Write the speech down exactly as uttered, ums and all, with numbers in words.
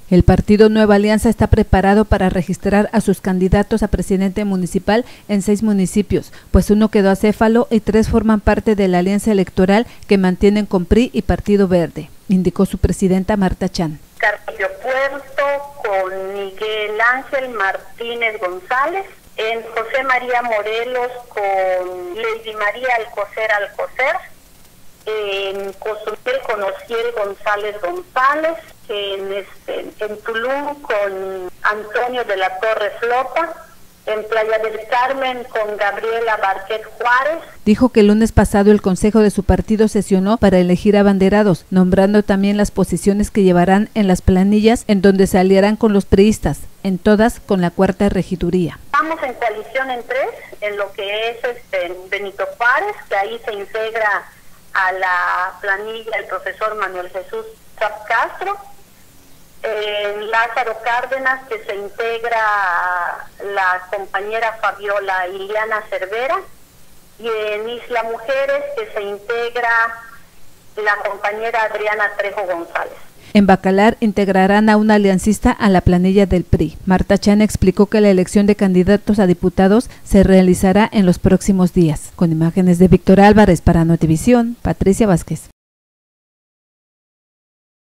El partido Nueva Alianza está preparado para registrar a sus candidatos a presidente municipal en seis municipios, pues uno quedó acéfalo y tres forman parte de la alianza electoral que mantienen con P R I y Partido Verde, indicó su presidenta Marta Chan. Carpio Puerto con Miguel Ángel Martínez González, en José María Morelos con Lady María Alcocer Alcocer, en Cozumel con Ociel González González, en, este, en Tulum con Antonio de la Torre Flota, en Playa del Carmen con Gabriela Barquet Juárez. Dijo que el lunes pasado el consejo de su partido sesionó para elegir abanderados, nombrando también las posiciones que llevarán en las planillas en donde se aliarán con los priistas, en todas con la cuarta regiduría. Estamos en coalición en tres, en lo que es este, Benito Juárez, que ahí se integra a la planilla el profesor Manuel Jesús Chap Castro, en Lázaro Cárdenas, que se integra la compañera Fabiola Iliana Cervera, y en Isla Mujeres, que se integra la compañera Adriana Trejo González. En Bacalar integrarán a una aliancista a la planilla del P R I. Marta Chan explicó que la elección de candidatos a diputados se realizará en los próximos días. Con imágenes de Víctor Álvarez para Notivisión, Patricia Vázquez.